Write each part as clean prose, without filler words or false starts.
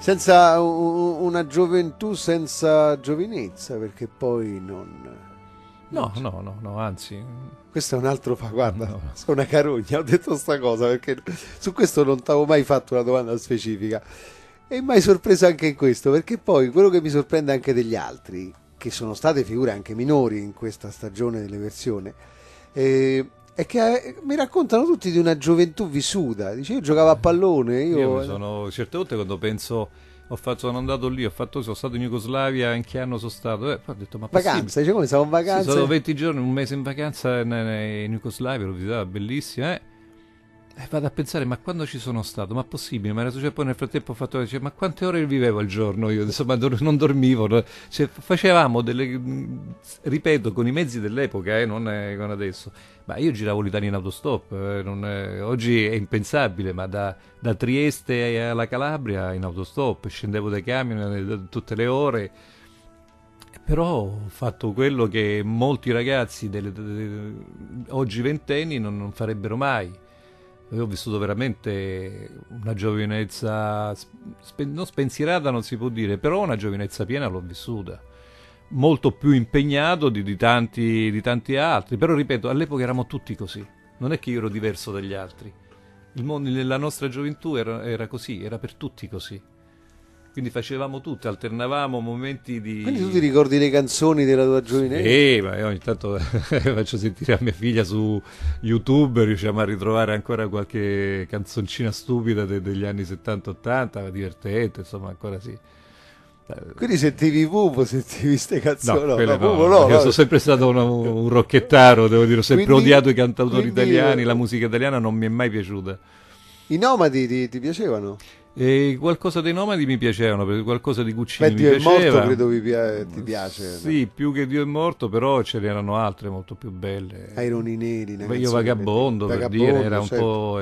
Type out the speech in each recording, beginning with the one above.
senza una gioventù senza giovinezza, perché poi non No, no, no, no, anzi, questo è un altro fa, guarda, no. sono una carogna, ho detto sta cosa perché su questo non ti avevo mai fatto una domanda specifica e mai sorpreso anche in questo, perché poi quello che mi sorprende anche degli altri, che sono state figure anche minori in questa stagione delle versioni, è che mi raccontano tutti di una gioventù vissuta. Dice, io giocavo a pallone, Io mi io... sono, certe volte quando penso, sono andato lì, sono stato in Jugoslavia, in che anno sono stato? Poi ho detto, ma possibile? Vacanza, dice come stavo in Sì, sono stato vacanza. 20 giorni, un mese in vacanza in Jugoslavia, l'ho visitata, bellissima, E vado a pensare, ma quando ci sono stato? Ma possibile? Ma era successo, poi nel frattempo ho fatto, ma quante ore vivevo al giorno io? Insomma, non dormivo. No? Cioè, facevamo ripeto, con i mezzi dell'epoca, non è con adesso. Ma io giravo l'Italia in autostop, oggi è impensabile, ma da Trieste alla Calabria in autostop, scendevo dai camion tutte le ore. Però ho fatto quello che molti ragazzi oggi ventenni non farebbero mai. Io ho vissuto veramente una giovinezza, non spensierata non si può dire, però una giovinezza piena l'ho vissuta. Molto più impegnato di tanti altri, però ripeto, all'epoca eravamo tutti così. Non è che io ero diverso dagli altri. Il mondo, la nostra gioventù era così, era per tutti così. Quindi facevamo tutto, alternavamo momenti Quindi tu ti di... ricordi le canzoni della tua giovinezza? Ma io ogni tanto faccio sentire a mia figlia su YouTube, riusciamo a ritrovare ancora qualche canzoncina stupida degli anni 70-80, divertente, insomma, ancora sì. Quindi sentivi Pupo, sentivi ste No, canzoni? No, quelle no, Pupo no, no, io no. sono sempre stato un rocchettaro, devo dire, ho sempre Quindi, odiato i cantautori quindi italiani, la musica italiana non mi è mai piaciuta. i Nomadi ti piacevano? E qualcosa dei Nomadi mi piacevano, perché qualcosa di Guccini Beh, mi Dio è morto, piaceva. credo ti piace. No? Sì, più che Dio è morto, però ce n'erano altre molto più belle. Aironi Neri, una Beh, io canzone bellissima. Vagabondo, per dire, Vagabondo, era un certo. po'...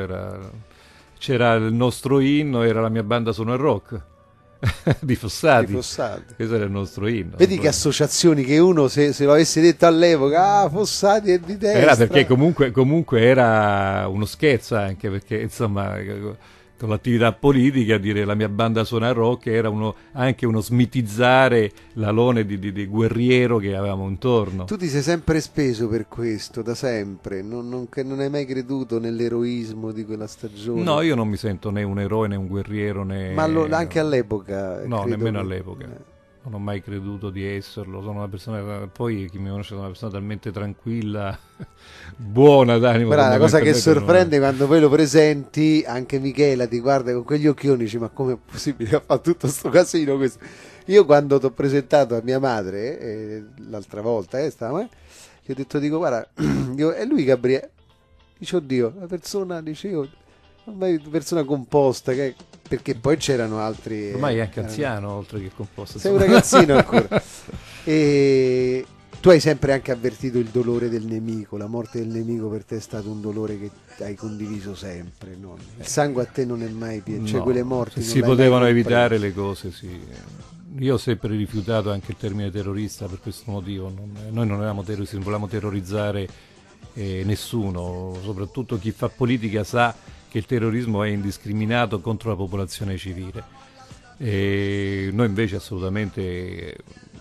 C'era il nostro inno, era la mia banda Suona il Rock, di Fossati. Rifossati. Questo era il nostro inno. Vedi che associazioni che uno, se lo avesse detto all'epoca, ah, Fossati è di Era perché destra. comunque era uno scherzo anche, perché insomma con l'attività politica dire la mia banda suona rock era anche uno smitizzare l'alone di guerriero che avevamo intorno. Tu ti sei sempre speso per questo, da sempre, che non hai mai creduto nell'eroismo di quella No, stagione. io non mi sento né un eroe né un guerriero Ma né... anche all'epoca, No, credo nemmeno che... all'epoca. Non ho mai creduto di esserlo, sono una persona, poi chi mi conosce è una persona talmente tranquilla, buona d'animo Però la cosa che fondamentalmente non è. sorprende quando poi lo presenti, anche Michela ti guarda con quegli occhioni e dice ma come è possibile che ha fatto tutto sto casino questo? Io quando ti ho presentato a mia madre, l'altra volta, gli ho detto, dico guarda, è lui Gabriele, dice oddio, la persona, dice io, ormai una persona composta, perché poi c'erano altri... Ormai è anche anziano, oltre che composto. sei un Insomma. ragazzino ancora. E tu hai sempre anche avvertito il dolore del nemico, la morte del nemico per te è stato un dolore che hai condiviso sempre, no? Il sangue a te non è mai piaciuto, cioè quelle No, morti se non si l'hai mai potevano compreso. evitare le cose, sì. Io ho sempre rifiutato anche il termine terrorista per questo motivo. Noi non eravamo terroristi, non volevamo terrorizzare nessuno, soprattutto chi fa politica sa che il terrorismo è indiscriminato contro la popolazione civile. E noi invece assolutamente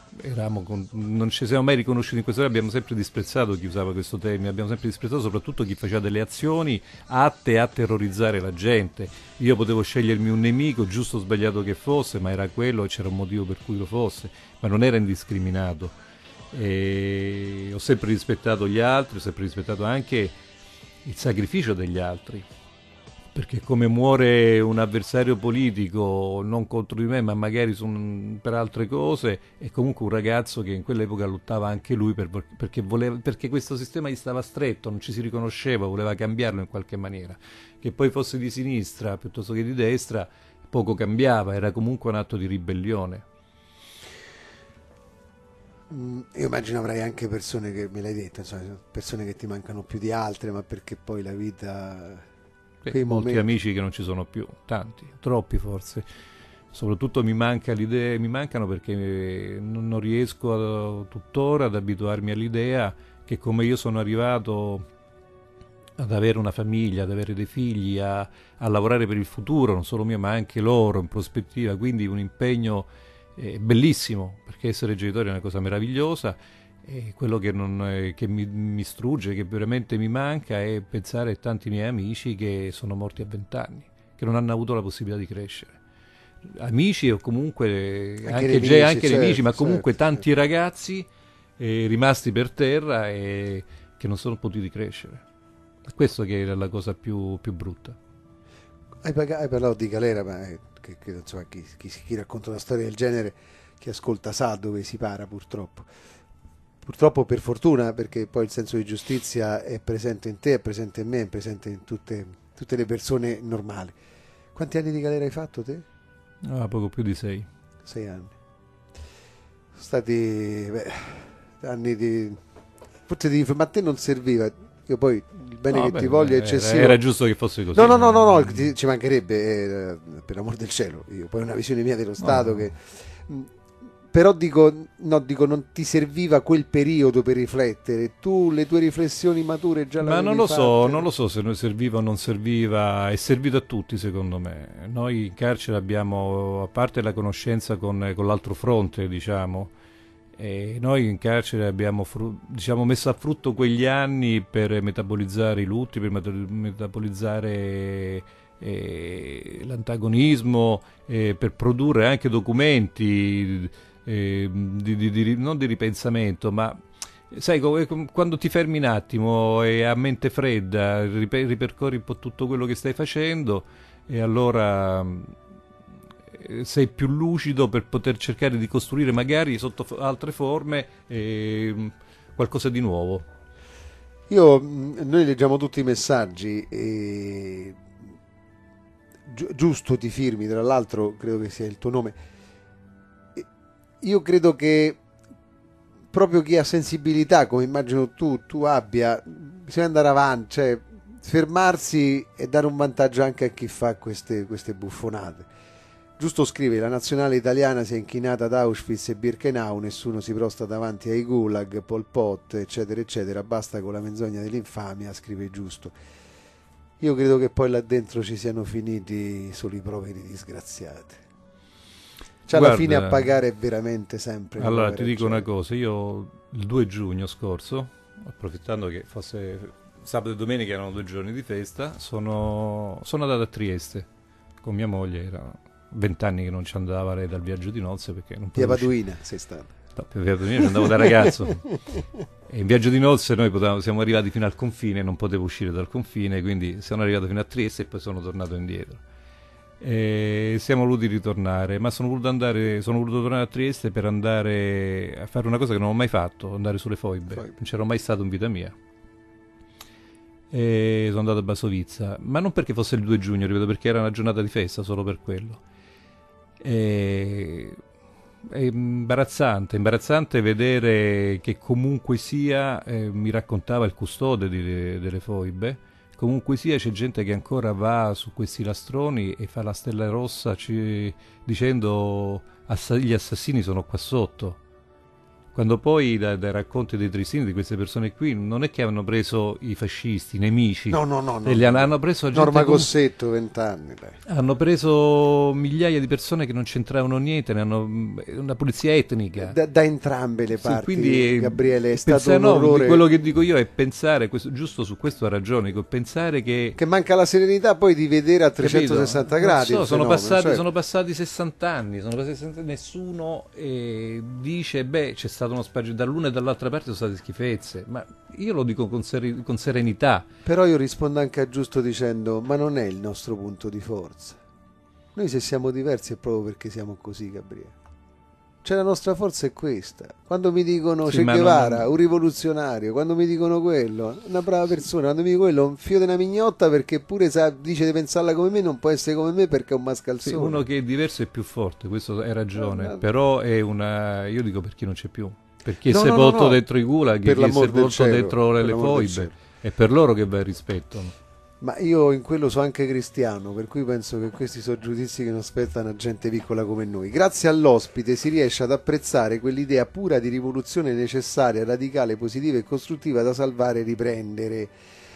non ci siamo mai riconosciuti in questo, abbiamo sempre disprezzato chi usava questo termine, abbiamo sempre disprezzato soprattutto chi faceva delle azioni atte a terrorizzare la gente. Io potevo scegliermi un nemico, giusto o sbagliato che fosse, ma era quello e c'era un motivo per cui lo fosse, ma non era indiscriminato. E ho sempre rispettato gli altri, ho sempre rispettato anche il sacrificio degli altri, perché come muore un avversario politico non contro di me ma magari per altre cose, è comunque un ragazzo che in quell'epoca lottava anche lui perché questo sistema gli stava stretto, non ci si riconosceva, voleva cambiarlo in qualche maniera, che poi fosse di sinistra piuttosto che di destra poco cambiava, era comunque un atto di ribellione. Io immagino avrai anche persone che, me l'hai detto, insomma, persone che ti mancano più di altre, ma perché poi la vita... quei Molti momenti... amici che non ci sono più, tanti, troppi forse. Soprattutto mi mancano perché non riesco tuttora ad abituarmi all'idea che come io sono arrivato ad avere una famiglia, ad avere dei figli, a lavorare per il futuro, non solo mio ma anche loro in prospettiva, quindi un impegno bellissimo, perché essere genitori è una cosa meravigliosa. E quello che mi strugge, che veramente mi manca, è pensare a tanti miei amici che sono morti a 20 anni, che non hanno avuto la possibilità di crescere. Amici o comunque anche nemici, ma comunque tanti ragazzi rimasti per terra e che non sono potuti crescere. Questo che è la cosa più brutta. Hai parlato di galera, ma insomma, chi racconta una storia del genere, chi ascolta sa dove si para, purtroppo. Purtroppo, per fortuna, perché poi il senso di giustizia è presente in te, è presente in me, è presente in tutte le persone normali. Quanti anni di galera hai fatto te? Poco più di 6. 6 anni. Sono stati anni di... Forse ma a te non serviva. Io poi il bene che ti voglio è eccessivo. Era giusto che fosse così. No, ci mancherebbe, per l'amor del cielo. Io poi ho una visione mia dello Stato che... Però dico, non ti serviva quel periodo per riflettere. Tu le tue riflessioni mature già l'avevi fatte? Ma non lo so se noi serviva o non serviva. È servito a tutti, secondo me. Noi in carcere abbiamo, a parte la conoscenza con l'altro fronte, diciamo, e noi in carcere abbiamo messo a frutto quegli anni per metabolizzare i lutti, per metabolizzare l'antagonismo, per produrre anche documenti non di ripensamento, ma sai, quando ti fermi un attimo e a mente fredda ripercorri un po' tutto quello che stai facendo, e allora sei più lucido per poter cercare di costruire magari sotto altre forme qualcosa di nuovo. Noi leggiamo tutti i messaggi e giusto ti firmi, tra l'altro credo che sia il tuo nome. Io credo che proprio chi ha sensibilità, come immagino tu abbia, bisogna andare avanti, cioè fermarsi e dare un vantaggio anche a chi fa queste buffonate. Giusto scrive: la nazionale italiana si è inchinata ad Auschwitz e Birkenau, nessuno si prosta davanti ai gulag, Pol Pot, eccetera eccetera, basta con la menzogna dell'infamia, scrive Giusto. Io credo che poi là dentro ci siano finiti solo i poveri disgraziati. Cioè, alla fine a pagare è veramente sempre. Allora ti dico una cosa, io il 2 giugno scorso, approfittando che fosse sabato e domenica, erano 2 giorni di festa, sono andato a Trieste con mia moglie. Era 20 anni che non ci andava lei dal viaggio di nozze, perché non Via Paduina sei stato? No, per Via Paduina ci andavo da ragazzo. E in viaggio di nozze noi siamo arrivati fino al confine, non potevo uscire dal confine, quindi sono arrivato fino a Trieste e poi sono tornato indietro. E siamo voluti ritornare, ma sono voluto tornare a Trieste per andare a fare una cosa che non ho mai fatto, andare sulle foibe. Non c'ero mai stato in vita mia. E sono andato a Basovizza, ma non perché fosse il 2 giugno, ripeto, perché era una giornata di festa, solo per quello. È imbarazzante vedere che comunque sia, mi raccontava il custode delle foibe, comunque sia c'è gente che ancora va su questi lastroni e fa la stella rossa dicendo gli assassini sono qua sotto. Quando poi dai racconti dei tristini di queste persone qui, non è che hanno preso i fascisti, i nemici. No. Hanno preso gente Norma Cossetto, 20 anni. Hanno preso migliaia di persone che non c'entravano niente, una pulizia etnica. Da entrambe le parti, quindi, Gabriele, è stato un orrore. Quello che dico io è pensare, giusto su questo ha ragione, pensare che manca la serenità poi di vedere a 360 capito? gradi. Sono passati 60 anni, nessuno dice, c'è stato uno spazio dall'una e dall'altra parte, sono state schifezze, ma io lo dico con serenità. Però io rispondo anche a Giusto dicendo: ma non è il nostro punto di forza. Noi se siamo diversi è proprio perché siamo così, Gabriele. Cioè la nostra forza è questa. Quando mi dicono Che Guevara, un rivoluzionario, quando mi dicono quello, una brava persona, quando mi dicono quello, un fio di una mignotta, perché pure dice di pensarla come me, non può essere come me perché è un mascalzone. Uno che è diverso è più forte, questo hai ragione, però è io dico per chi non c'è più, per chi è sepolto dentro i gulag, chi è sepolto dentro le foibe, è per loro che va il rispetto. Ma io in quello so anche cristiano, per cui penso che questi sono giudizi che non aspettano a gente piccola come noi. Grazie all'ospite si riesce ad apprezzare quell'idea pura di rivoluzione necessaria, radicale, positiva e costruttiva da salvare e riprendere.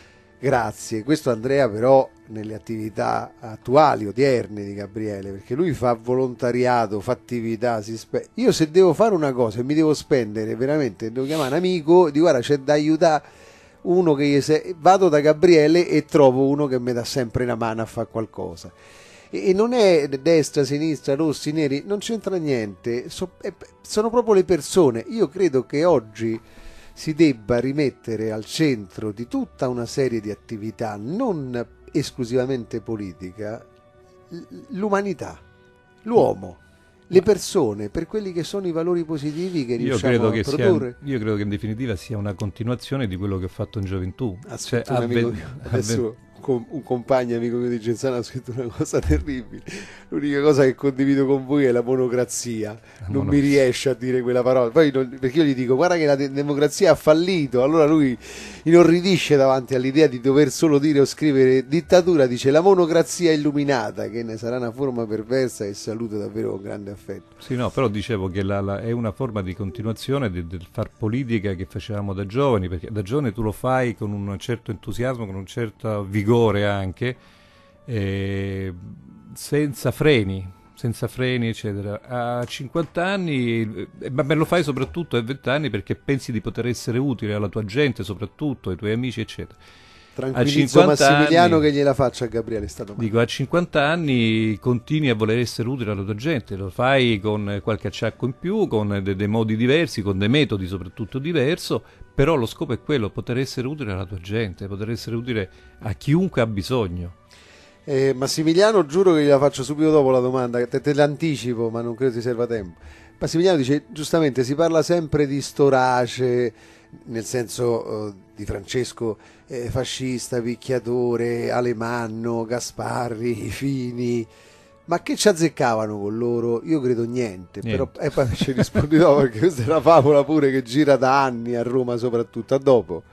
Grazie. Questo Andrea però nelle attività attuali, odierne di Gabriele, perché lui fa volontariato, fa attività, io se devo fare una cosa e mi devo spendere veramente, devo chiamare un amico, di guarda c'è da aiutare uno vado da Gabriele e trovo uno che mi dà sempre una mano a fare qualcosa. E non è destra, sinistra, rossi, neri, non c'entra niente, sono proprio le persone. Io credo che oggi si debba rimettere al centro di tutta una serie di attività, non esclusivamente politica, l'umanità, l'uomo, le persone, per quelli che sono i valori positivi che riusciamo a produrre. Io credo che in definitiva sia una continuazione di quello che ho fatto in gioventù. Aspetta, un amico mio, adesso un compagno amico mio di Genzano ha scritto una cosa terribile. L'unica cosa che condivido con voi è la monocrazia. Non mi riesce a dire quella parola. Poi perché io gli dico guarda che la democrazia ha fallito, allora lui inorridisce davanti all'idea di dover solo dire o scrivere dittatura, dice la monocrazia illuminata, che ne sarà una forma perversa, e saluto davvero con grande affetto. Sì, no, però dicevo che è una forma di continuazione del far politica che facevamo da giovani, perché da giovane tu lo fai con un certo entusiasmo, con un certo vigore anche, senza freni, eccetera. A 50 anni, ma lo fai soprattutto a 20 anni perché pensi di poter essere utile alla tua gente, soprattutto ai tuoi amici, eccetera. Tranquillizzo Massimiliano che gliela faccia a Gabriele. Dico, a 50 anni continui a voler essere utile alla tua gente, lo fai con qualche acciacco in più, con dei modi diversi, con dei metodi soprattutto diversi, però lo scopo è quello, poter essere utile alla tua gente, poter essere utile a chiunque ha bisogno. Massimiliano, giuro che gliela faccio subito dopo la domanda, te l'anticipo, ma non credo ti serva tempo. Massimiliano dice, giustamente, si parla sempre di Storace, nel senso di Francesco, fascista, picchiatore, Alemanno, Gasparri, Fini, ma che ci azzeccavano con loro? Io credo niente. Però poi ci rispondi dopo, perché questa è una favola pure che gira da anni a Roma, soprattutto. A dopo.